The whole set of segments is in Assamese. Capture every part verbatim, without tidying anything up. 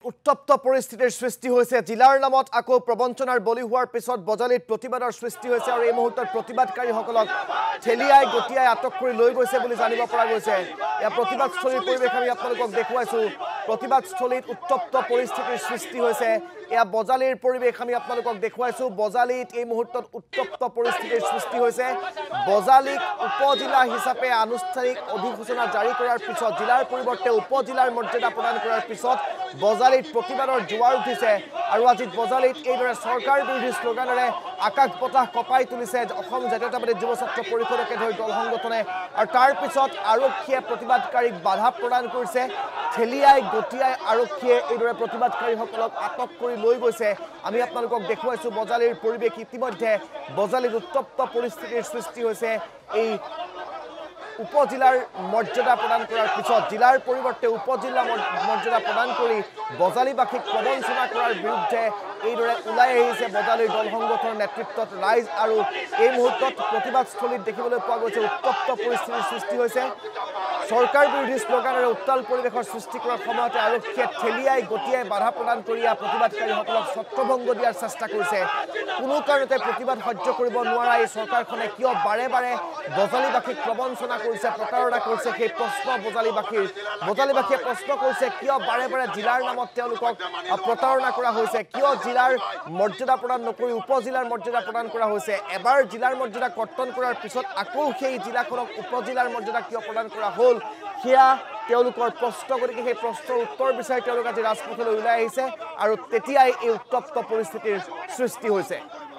উত্তপ্ত পৰিস্থিতিৰ সৃষ্টি হৈছে জিলাৰ নামত আকৌ প্ৰবঞ্চনাৰ বলি হোৱাৰ পিছত বজালিত প্ৰতিবাদৰ সৃষ্টি হৈছে আৰু এই মুহূৰ্তত প্ৰতিবাদকাৰীসকলক ঠেলিয়াই গটিয়াই আটক কৰি লৈ গৈছে বুলি জানিব পৰা গৈছে ইয়া প্ৰতিবাদস্থলীৰ পৰিৱেশ আমি আপোনালোকক দেখুৱাইছো প্ৰতিবাদস্থলীত উত্তপ্ত পৰিস্থিতিৰ সৃষ্টি হৈছে ইয়া বজালিৰ পৰিৱেশ আমি আপোনালোকক দেখুৱাইছো বজালিত এই মুহূৰ্তত উত্তপ্ত পৰিস্থিতিৰ সৃষ্টি হৈছে বজালিক উপজিলা হিচাপে আনুষ্ঠানিক অধিসূচনা জাৰি কৰাৰ পিছত জিলাৰ পৰিৱৰ্তে উপজিলাৰ মৰ্যাদা প্ৰদান কৰাৰ পিছত বজালিত প্ৰতিবাদৰ জোৱাৰ উঠিছে আৰু আজি বজালিত এইদৰে চৰকাৰ বিৰোধী স্লোগানেৰে আকাশ বতাহ কপাই তুলিছে অসম জাতীয়তাবাদী যুৱ ছাত্ৰ পৰিষদকে ধৰি দল সংগঠনে আৰু তাৰ পিছত আৰক্ষীয়ে প্ৰতিবাদকাৰীক বাধা প্ৰদান কৰিছে ঠেলিয়াই গটিয়াই আৰক্ষীয়ে এইদৰে প্ৰতিবাদকাৰীসকলক আটক কৰি লৈ গৈছে আমি আপোনালোকক দেখুৱাইছো বজালিৰ পৰিৱেশ ইতিমধ্যে বজালিত উত্তপ্ত পৰিস্থিতিৰ সৃষ্টি হৈছে এই উপজিলাৰ মৰ্যাদা প্ৰদান কৰাৰ পিছত জিলাৰ পৰিৱৰ্তে উপজিলা মৰ্যাদা প্ৰদান কৰি বজালিবাসীক প্ৰবঞ্চনা কৰাৰ বিৰুদ্ধে এইদৰে ওলাই আহিছে বজালিৰ দল সংগঠনৰ নেতৃত্বত ৰাইজ আৰু এই মুহূৰ্তত প্ৰতিবাদস্থলীত দেখিবলৈ পোৱা গৈছে উত্তপ্ত পৰিস্থিতিৰ সৃষ্টি হৈছে চৰকাৰ বিৰোধী স্লোগানেৰে উত্তাল পৰিৱেশৰ সৃষ্টি কৰাৰ সময়তে আৰক্ষীয়ে ঠেলিয়াই গটিয়াই বাধা প্ৰদান কৰি প্ৰতিবাদকাৰীসকলক ছত্ৰভংগ দিয়াৰ চেষ্টা কৰিছে কোনো কাৰণতে প্ৰতিবাদ সহ্য কৰিব নোৱাৰা এই চৰকাৰখনে কিয় বাৰে বাৰে বজালিবাসীক প্ৰবঞ্চনা কৰিছে প্ৰতাৰণা কৰিছে সেই প্ৰশ্ন বজালিবাসীৰ বজালিবাসীয়ে প্ৰশ্ন কৰিছে কিয় বাৰে বাৰে জিলাৰ নামত তেওঁলোকক প্ৰতাৰণা কৰা হৈছে কিয় জিলাৰ মৰ্যাদা প্ৰদান নকৰি উপজিলাৰ মৰ্যাদা প্ৰদান কৰা হৈছে এবাৰ জিলাৰ মৰ্যাদা কৰ্তন কৰাৰ পিছত আকৌ সেই জিলাখনক উপজিলাৰ মৰ্যাদা কিয় প্ৰদান কৰা হ'ল সেয়া তেওঁলোকৰ প্ৰশ্ন গতিকে সেই প্ৰশ্নৰ উত্তৰ বিচাৰি তেওঁলোক আজি ৰাজপথলৈ ওলাই আহিছে আৰু তেতিয়াই এই উত্তপ্ত পৰিস্থিতিৰ সৃষ্টি হৈছে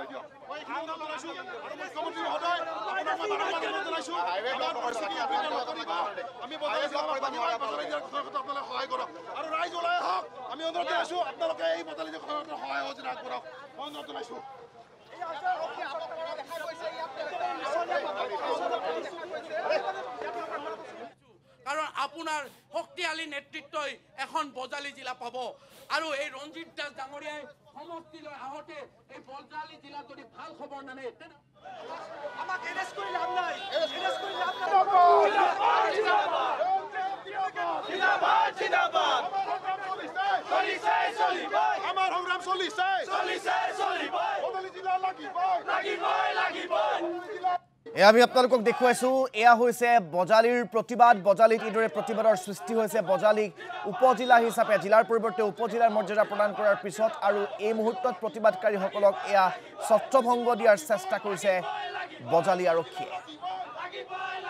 কাৰণ আপোনাৰ শক্তিশালী নেতৃত্বই এখন বজালি জিলা পাব আৰু এই ৰঞ্জিত দাস ডাঙৰীয়াই সমষ্টিলৈ আহোঁতে এই বজালি জিলা যদি ভাল খবৰ নানে আমাক এৰেষ্ট কৰি লাভ নাই এৰেষ্ট কৰি লাভ নাই জিন্দাবাদ জিন্দাবাদ চলিছে চলিব আমাৰ সংগ্ৰাম চলিছে চলিছে চলিব বজালি জিলা লাগিব লাগিব লাগিব এয়া আমি আপোনালোকক দেখুৱাইছো এয়া হৈছে বজালিৰ প্ৰতিবাদ বজালিত এইদৰে প্ৰতিবাদৰ সৃষ্টি হৈছে বজালিক উপজিলা হিচাপে জিলাৰ পৰিৱৰ্তে উপজিলাৰ মৰ্যাদা প্ৰদান কৰাৰ পিছত আৰু এই মুহূৰ্তত প্ৰতিবাদকাৰীসকলক এয়া ছত্ৰভংগ দিয়াৰ চেষ্টা কৰিছে বজালি আৰক্ষীয়ে